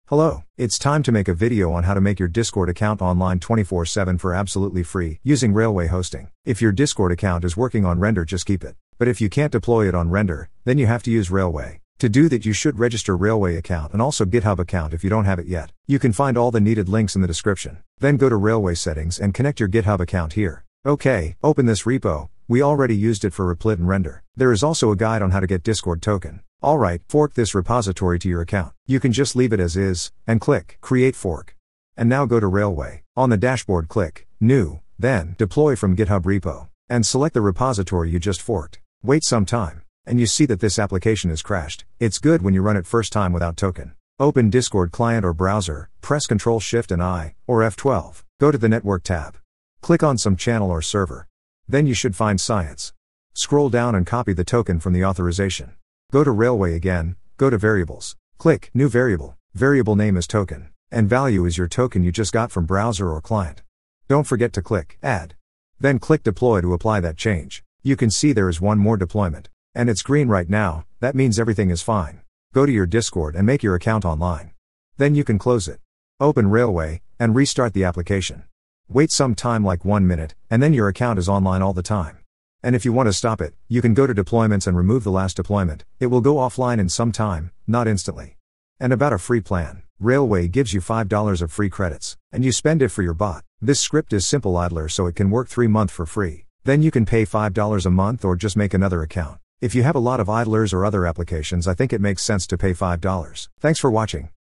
Hello, it's time to make a video on how to make your Discord account online 24/7 for absolutely free using Railway hosting. If your Discord account is working on Render, just keep it. But if you can't deploy it on Render, then you have to use Railway. To do that, you should register Railway account and also GitHub account if you don't have it yet. You can find all the needed links in the description. Then go to Railway settings and connect your GitHub account here. Okay, open this repo. We already used it for Replit and Render. There is also a guide on how to get Discord token. Alright, fork this repository to your account. You can just leave it as is, and click Create Fork. And now go to Railway. On the dashboard click New, then Deploy from GitHub repo. And select the repository you just forked. Wait some time, and you see that this application is crashed. It's good when you run it first time without token. Open Discord client or browser, press Ctrl-Shift and I, or F12. Go to the Network tab. Click on some channel or server. Then you should find Science. Scroll down and copy the token from the authorization. Go to Railway again, go to Variables. Click New Variable. Variable name is token, and value is your token you just got from browser or client. Don't forget to click Add. Then click Deploy to apply that change. You can see there is one more deployment. And it's green right now, that means everything is fine. Go to your Discord and make your account online. Then you can close it. Open Railway, and restart the application. Wait some time like 1 minute, and then your account is online all the time. And if you want to stop it, you can go to Deployments and remove the last deployment. It will go offline in some time, not instantly. And about a free plan, Railway gives you $5 of free credits, and you spend it for your bot. This script is simple idler, so it can work 3 months for free. Then you can pay $5 a month or just make another account. If you have a lot of idlers or other applications, I think it makes sense to pay $5. Thanks for watching.